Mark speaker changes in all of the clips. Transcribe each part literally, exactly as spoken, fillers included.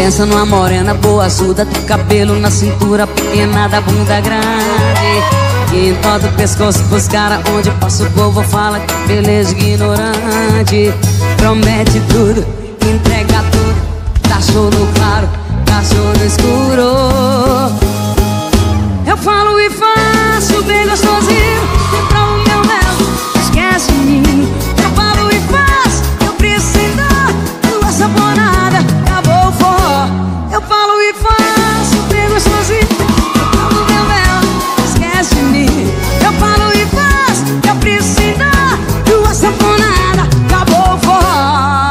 Speaker 1: Pensa numa morena boa, azul, do cabelo na cintura, pequena da bunda grande, que entoda o pescoço pros caras, onde passa o povo fala que beleza ignorante. Promete tudo, entrega tudo, dá show no claro, dá show no escuro. Eu falo e faço bem gostosinho, e provo meu mel, esquece de mim. Eu falo e faço, eu preciso dar tua saponada, acabou o forró. Eu falo e faço bem gostosinho, eu provo meu mel, esquece de mim. Eu falo e faço, eu preciso dar tua saponada, acabou o forró.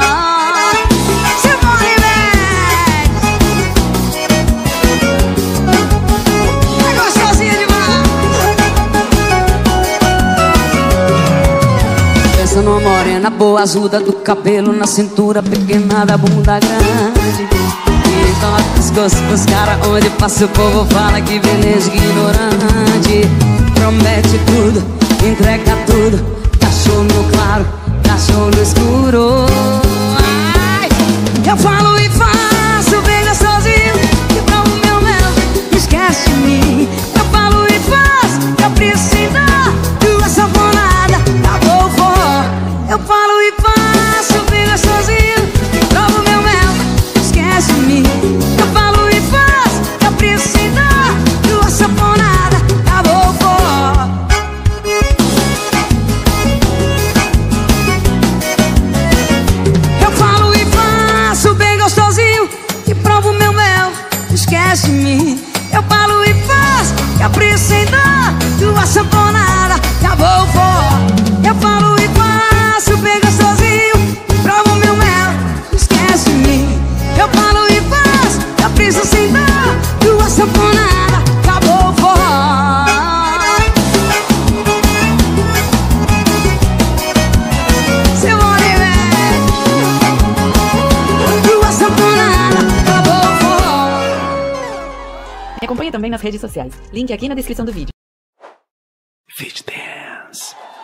Speaker 1: Numa morena boa, azuda do cabelo na cintura, pequena da bunda grande, e então a pescoço pros caras, onde passa o povo fala que beleza ignorante. Promete tudo, entrega tudo, dá show no claro, dá show no escuro. Ai, eu falo e faço bem gostosinho, e provo meu mel, esquece de mim. Eu falo e faço, eu preciso dar tua sanfonada, acabou o forró. Eu falo e faço bem gostosinho, provo meu mel, esquece de mim. Eu falo e faço, eu preciso dar tua sanfonada, acabou o forró. Eu falo e faço bem gostosinho, e provo meu mel, esquece de mim. Eu falo e faço, eu preciso dar tua sanfonada, acabou o forró. Eu falo e faço bem gostosinho, provo meu mel, esquece de mim. Eu falo e faço, eu preciso sim dar tua sanfonada, acabou o forró. Seu Oliver, tua sanfonada, acabou o forró.
Speaker 2: Me acompanhe também nas redes sociais, link aqui na descrição do vídeo.
Speaker 3: Fit Dance.